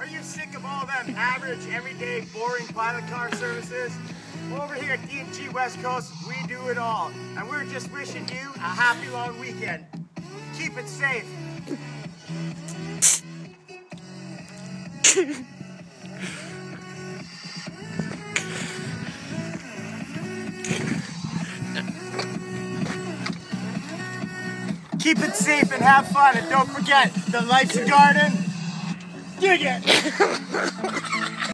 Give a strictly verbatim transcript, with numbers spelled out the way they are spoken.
you sick of all them average, everyday, boring pilot car services? Well, over here at D and G West Coast, we do it all. And we're just wishing you a happy long weekend. Keep it safe. Keep it safe and have fun, and don't forget, the life's a garden. Dig it!